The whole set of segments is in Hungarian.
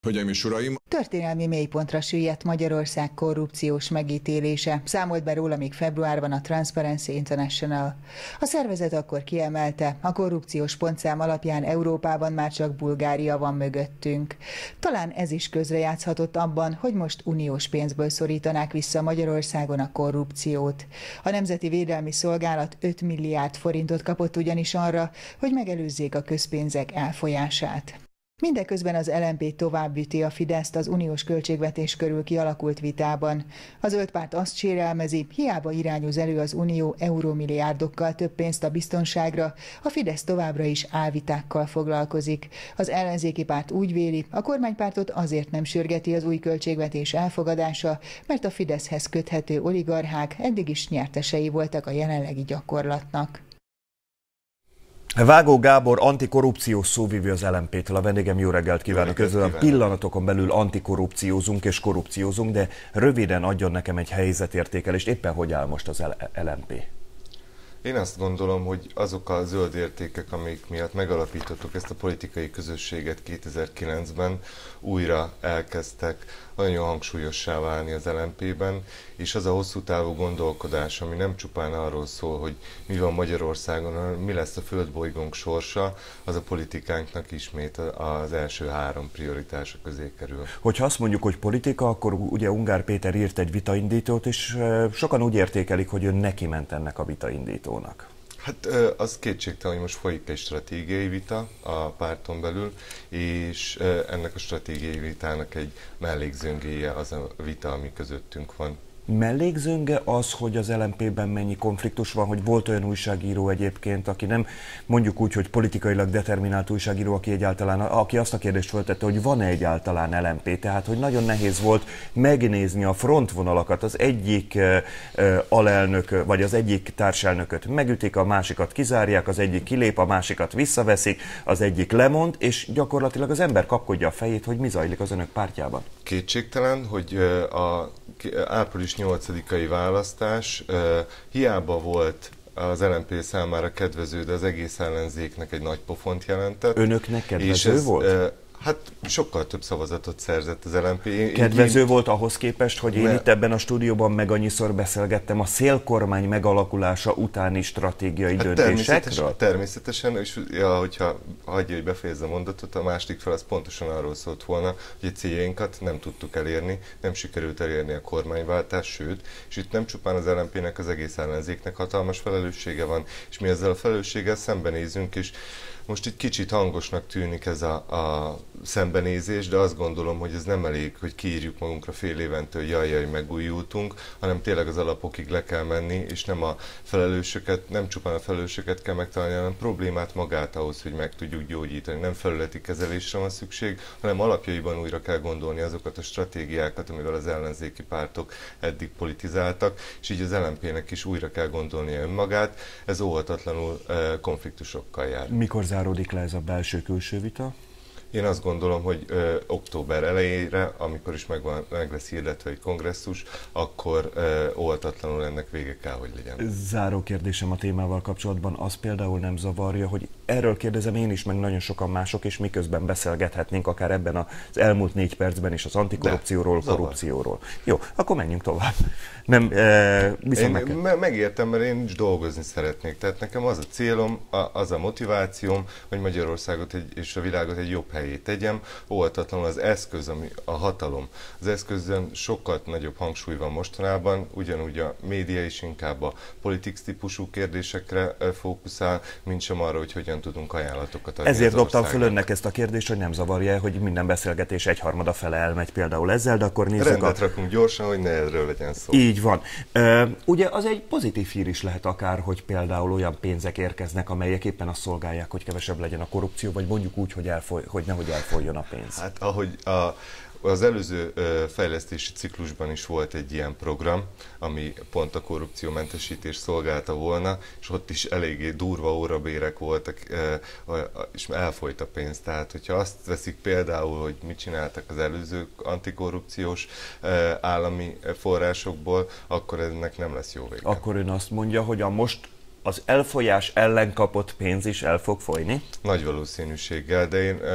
Hölgyeim és uraim! Történelmi mélypontra süllyedt Magyarország korrupciós megítélése. Számolt be róla még februárban a Transparency International. A szervezet akkor kiemelte, a korrupciós pontszám alapján Európában már csak Bulgária van mögöttünk. Talán ez is közrejátszhatott abban, hogy most uniós pénzből szorítanák vissza Magyarországon a korrupciót. A Nemzeti Védelmi Szolgálat 5 milliárd forintot kapott ugyanis arra, hogy megelőzzék a közpénzek elfolyását. Mindeközben az LMP továbbüti a Fideszt az uniós költségvetés körül kialakult vitában. A Zöld Párt azt sérelmezi, hiába irányoz elő az Unió eurómilliárdokkal több pénzt a biztonságra, a Fidesz továbbra is álvitákkal foglalkozik. Az ellenzéki párt úgy véli, a kormánypártot azért nem sürgeti az új költségvetés elfogadása, mert a Fideszhez köthető oligarchák eddig is nyertesei voltak a jelenlegi gyakorlatnak. Vágó Gábor antikorrupciós szóvivő az LMP-től. A vendégem, jó reggelt kívánok! Közben pillanatokon belül antikorrupciózunk és korrupciózunk, de röviden adjon nekem egy helyzetértékelést. Éppen hogy áll most az LMP? Én azt gondolom, hogy azok a zöld értékek, amik miatt megalapítottuk ezt a politikai közösséget 2009-ben, újra elkezdtek nagyon hangsúlyossá válni az LMP-ben, és az a hosszú távú gondolkodás, ami nem csupán arról szól, hogy mi van Magyarországon, hanem mi lesz a földbolygónk sorsa, az a politikánknak ismét az első 3 prioritása közé kerül. Hogyha azt mondjuk, hogy politika, akkor ugye Ungár Péter írt egy vitaindítót, és sokan úgy értékelik, hogy ő neki ment ennek a vitaindítónak. Hát az kétségtelen, hogy most folyik egy stratégiai vita a párton belül, és ennek a stratégiai vitának egy mellékzöngéje az a vita, ami közöttünk van. Mellékzönge az, hogy az LMP-ben mennyi konfliktus van, hogy volt olyan újságíró egyébként, aki nem mondjuk úgy, hogy politikailag determinált újságíró, aki azt a kérdést föltette, hogy van-e egyáltalán LMP, tehát hogy nagyon nehéz volt megnézni a frontvonalakat, az egyik alelnök, vagy az egyik társelnököt megütik, a másikat kizárják, az egyik kilép, a másikat visszaveszik, az egyik lemond, és gyakorlatilag az ember kapkodja a fejét, hogy mi zajlik az önök pártjában. Kétségtelen, hogy a április 8-ai választás hiába volt az LMP számára kedvező, de az egész ellenzéknek egy nagy pofont jelentett. Önöknek kedvező volt? Hát sokkal több szavazatot szerzett az LMP. Kedvező volt ahhoz képest, hogy én itt ebben a stúdióban meg annyiszor beszélgettem a szélkormány megalakulása utáni stratégiai döntésekről? Természetesen, és hogyha hagyja, hogy befejezze a mondatot, a második fel az pontosan arról szólt volna, hogy a céljainkat nem tudtuk elérni, nem sikerült elérni a kormányváltás, sőt, és itt nem csupán az LMP-nek, az egész ellenzéknek hatalmas felelőssége van, és mi ezzel a felelősséggel szembenézünk, és most egy kicsit hangosnak tűnik ez a szembenézés, de azt gondolom, hogy ez nem elég, hogy kiírjuk magunkra fél évente, hogy jaj, megújultunk, hanem tényleg az alapokig le kell menni, és nem csupán a felelősöket kell megtalálni, hanem problémát magát ahhoz, hogy meg tudjuk gyógyítani. Nem felületi kezelésre van szükség, hanem alapjaiban újra kell gondolni azokat a stratégiákat, amivel az ellenzéki pártok eddig politizáltak, és így az LMP-nek is újra kell gondolnia önmagát. Ez óhatatlanul konfliktusokkal jár. Mikor záródik le ez a belső-külső vita? Én azt gondolom, hogy október elejére, amikor is meg lesz hirdetve egy kongresszus, akkor óhatatlanul ennek vége kell, hogy legyen. Záró kérdésem a témával kapcsolatban az például nem zavarja, hogy erről kérdezem én is, meg nagyon sokan mások, és miközben beszélgethetnénk akár ebben az elmúlt 4 percben is az antikorrupcióról, korrupcióról. Jó, akkor menjünk tovább. Nem, megértem, mert én is dolgozni szeretnék. Tehát nekem az a célom, az a motivációm, hogy Magyarországot és a világot egy jobb helyé tegyem. Óhatatlanul az eszköz, ami a hatalom. Az eszközön sokkal nagyobb hangsúly van mostanában, ugyanúgy a média is inkább a politics típusú kérdésekre fókuszál, mint sem arra, hogy hogyan tudunk ajánlatokat adni. Ezért dobtam föl önnek ezt a kérdést, hogy nem zavarja, hogy minden beszélgetés 1/3 fele elmegy például ezzel, de akkor nézzük. Rendet rakunk gyorsan, hogy ne erről legyen szó. Így van. Ugye az egy pozitív hír is lehet akár, hogy például olyan pénzek érkeznek, amelyek éppen azt szolgálják, hogy kevesebb legyen a korrupció, vagy mondjuk úgy, hogy nehogy elfolyjon a pénz. Hát ahogy az előző fejlesztési ciklusban is volt egy ilyen program, ami pont a korrupciómentesítés szolgálta volna, és ott is eléggé durva órabérek voltak, és elfolyt a pénz. Tehát, hogyha azt veszik például, hogy mit csináltak az előző antikorrupciós állami forrásokból, akkor ennek nem lesz jó vége. Akkor ön azt mondja, hogy az elfolyás ellen kapott pénz is el fog folyni? Nagy valószínűséggel, de én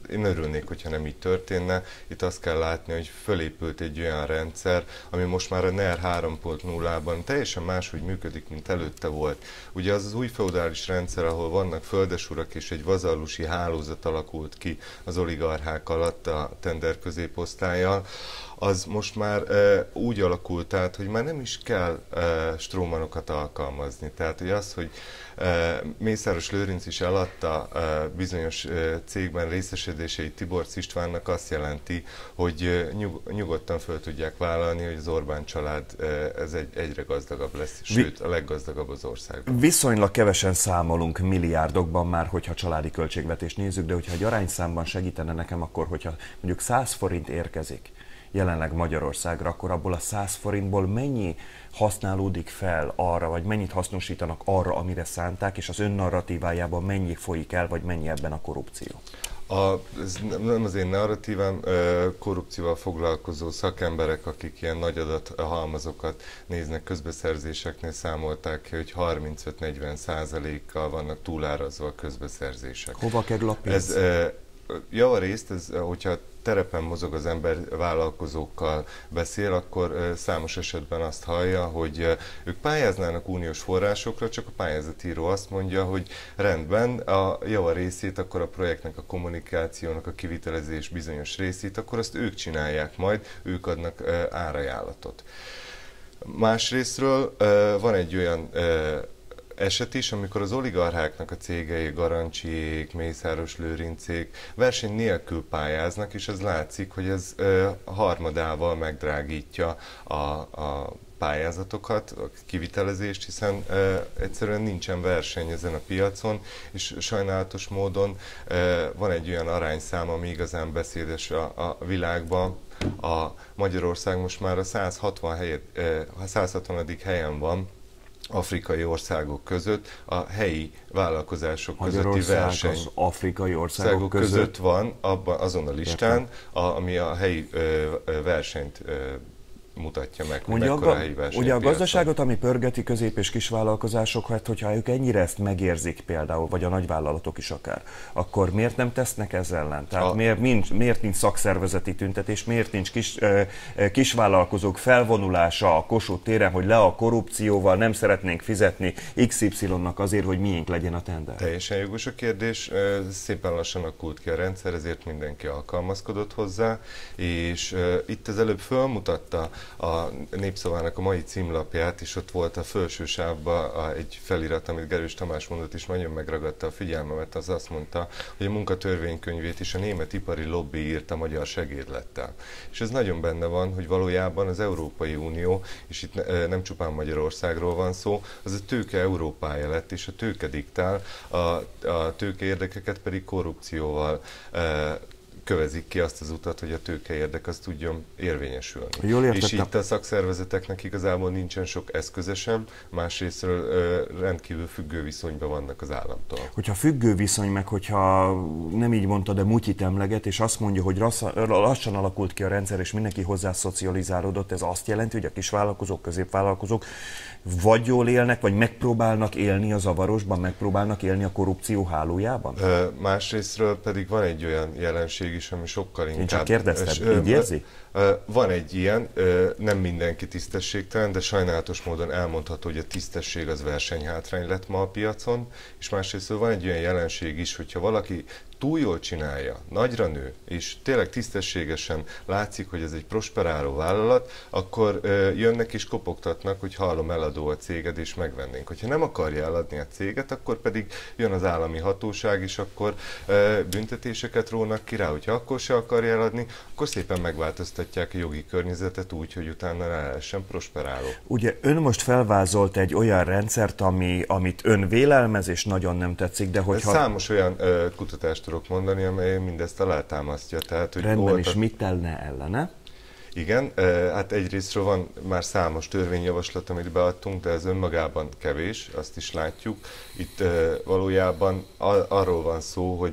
én örülnék, hogyha nem így történne. Itt azt kell látni, hogy fölépült egy olyan rendszer, ami most már a NER 3.0-ban teljesen máshogy működik, mint előtte volt. Ugye az új feudális rendszer, ahol vannak földesurak és egy vazallusi hálózat alakult ki az oligarchák alatt a tender középosztállyal, az most már úgy alakult át, hogy már nem is kell strómanokat alkalmazni. Tehát hogy az, hogy Mészáros Lőrinc is eladta bizonyos cégben részesedéseit Tiborcs Istvánnak, azt jelenti, hogy nyugodtan föl tudják vállalni, hogy az Orbán család ez egyre gazdagabb lesz, sőt a leggazdagabb az országban. Viszonylag kevesen számolunk milliárdokban már, hogyha családi költségvetést nézzük, de hogyha egy arányszámban segítene nekem, akkor hogyha mondjuk 100 forint érkezik jelenleg Magyarországra, akkor abból a 100 forintból mennyi használódik fel arra, vagy mennyit hasznosítanak arra, amire szánták, és az ön narratívájában mennyi folyik el, vagy mennyi ebben a korrupció? Ez nem az én narratívám, korrupcióval foglalkozó szakemberek, akik ilyen nagy adathalmazokat néznek közbeszerzéseknél, számolták ki, hogy 35-40%-kal vannak túlárazva a közbeszerzések. Hova kerül a pénz? Javarészt, hogyha terepen mozog az ember, vállalkozókkal beszél, akkor számos esetben azt hallja, hogy ők pályáznának uniós forrásokra, csak a pályázatíró azt mondja, hogy rendben, a javarészét, akkor a projektnek, a kommunikációnak, a kivitelezés bizonyos részét, akkor azt ők csinálják majd, ők adnak árajánlatot. Másrésztről van egy olyan eset is, amikor az oligarcháknak a cégei, Garancsiék, Mészáros Lőrincék verseny nélkül pályáznak, és ez látszik, hogy ez harmadával megdrágítja a pályázatokat, a kivitelezést, hiszen egyszerűen nincsen verseny ezen a piacon, és sajnálatos módon van egy olyan arányszám, ami igazán beszédes a világban. A Magyarország most már a 160. helyen van afrikai országok között, a helyi vállalkozások közötti verseny. Az afrikai országok között van azon a listán, ami a helyi versenyt mutatja meg, hogy mekkora helyi versenypiac. Ugye a gazdaságot, ami pörgeti közép- és kisvállalkozásokat, hogyha ők ennyire ezt megérzik például, vagy a nagyvállalatok is akár, akkor miért nem tesznek ezzel ellen? Tehát miért nincs szakszervezeti tüntetés, miért nincs kisvállalkozók felvonulása a Kossuth téren, hogy le a korrupcióval, nem szeretnénk fizetni XY-nak azért, hogy miénk legyen a tender? Teljesen jogos a kérdés, szépen lassan alakult ki a rendszer, ezért mindenki alkalmazkodott hozzá, és itt az előbb fölmutatta a Népszavának a mai címlapját, és ott volt a felső sávban egy felirat, amit Gerős Tamás mondott, és nagyon megragadta a figyelmemet, az azt mondta, hogy a munkatörvénykönyvét is a német ipari lobby írta magyar segédlettel. És ez nagyon benne van, hogy valójában az Európai Unió, és itt nem csupán Magyarországról van szó, az a tőke Európája lett, és a tőke diktál, a tőke érdekeket pedig korrupcióval kövezik ki azt az utat, hogy a tőke érdek az tudjon érvényesülni. És itt a szakszervezeteknek igazából nincsen sok eszköze sem, másrésztről rendkívül függő viszonyban vannak az államtól. Hogyha függő viszony, meg hogyha nem így mondta, de mutyit emleget, és azt mondja, hogy lassan alakult ki a rendszer, és mindenki hozzá szocializálódott, ez azt jelenti, hogy a kisvállalkozók, középvállalkozók vagy jól élnek, vagy megpróbálnak élni a zavarosban, megpróbálnak élni a korrupció hálójában? Másrésztről pedig van egy olyan jelenség is, ami sokkal inkább... Én csak kérdeztem, így érzi? Van egy ilyen, nem mindenki tisztességtelen, de sajnálatos módon elmondható, hogy a tisztesség az versenyhátrány lett ma a piacon, és másrésztről van egy olyan jelenség is, hogyha valaki túl jól csinálja, nagyra nő, és tényleg tisztességesen látszik, hogy ez egy prosperáló vállalat, akkor jönnek és kopogtatnak, hogy hallom, eladó a céged, és megvennénk. Hogyha nem akarja eladni a céget, akkor pedig jön az állami hatóság, és akkor büntetéseket rónak ki rá. Hogyha akkor se akarja eladni, akkor szépen megváltoztatják a jogi környezetet úgy, hogy utána rá lehessen prosperáló. Ugye ön most felvázolt egy olyan rendszert, amit ön vélelmez, és nagyon nem tetszik, de hogyha... Számos olyan kutatást tudok mondani, amely mindezt alátámasztja. Tehát, hogy rendben, és mit tenne ellene? Igen, hát egyrésztről van már számos törvényjavaslat, amit beadtunk, de ez önmagában kevés, azt is látjuk. Itt valójában arról van szó, hogy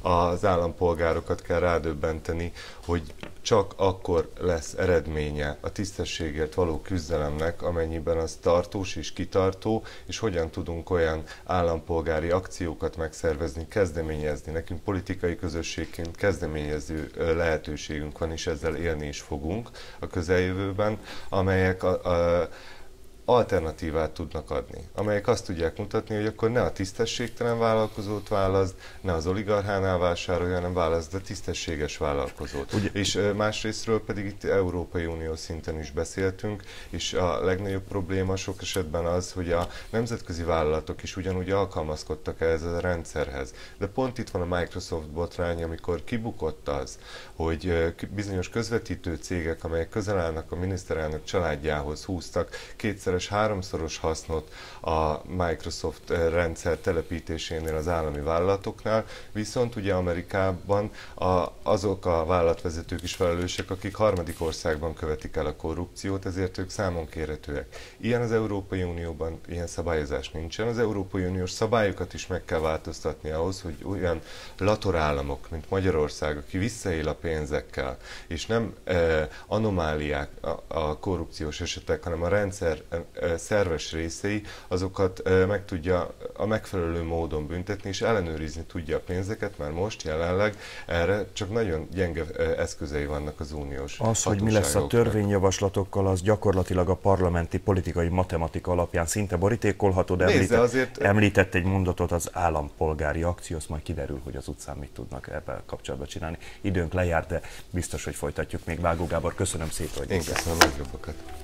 az állampolgárokat kell rádöbbenteni, hogy csak akkor lesz eredménye a tisztességért való küzdelemnek, amennyiben az tartós és kitartó, és hogyan tudunk olyan állampolgári akciókat megszervezni, kezdeményezni. Nekünk politikai közösségként kezdeményező lehetőségünk van, és ezzel élni is fogunk a közeljövőben, amelyek alternatívát tudnak adni, amelyek azt tudják mutatni, hogy akkor ne a tisztességtelen vállalkozót válaszd, ne az oligarchánál vásárolj, hanem válaszd a tisztességes vállalkozót. És másrésztről pedig itt Európai Unió szinten is beszéltünk, és a legnagyobb probléma sok esetben az, hogy a nemzetközi vállalatok is ugyanúgy alkalmazkodtak ehhez a rendszerhez. De pont itt van a Microsoft botrány, amikor kibukott az, hogy bizonyos közvetítő cégek, amelyek közel állnak a miniszterelnök családjához, húztak háromszoros hasznot a Microsoft rendszer telepítésénél az állami vállalatoknál, viszont ugye Amerikában azok a vállalatvezetők is felelősek, akik harmadik országban követik el a korrupciót, ezért ők számon kérhetőek. Ilyen az Európai Unióban, ilyen szabályozás nincsen. Az Európai Uniós szabályokat is meg kell változtatni ahhoz, hogy olyan latorállamok, mint Magyarország, aki visszaél a pénzekkel, és nem anomáliák a korrupciós esetek, hanem a rendszer szerves részei, azokat meg tudja a megfelelő módon büntetni, és ellenőrizni tudja a pénzeket, mert most jelenleg erre csak nagyon gyenge eszközei vannak az uniós Az, hogy mi lesz a törvényjavaslatokkal, az gyakorlatilag a parlamenti politikai matematika alapján szinte borítékolható, de említett egy mondatot, az állampolgári akció, azt majd kiderül, hogy az utcán mit tudnak ebben kapcsolatban csinálni. Időnk lejárt, de biztos, hogy folytatjuk még. Vágó Gábor, köszönöm szépen, hogy én köszönöm a legjobbakat.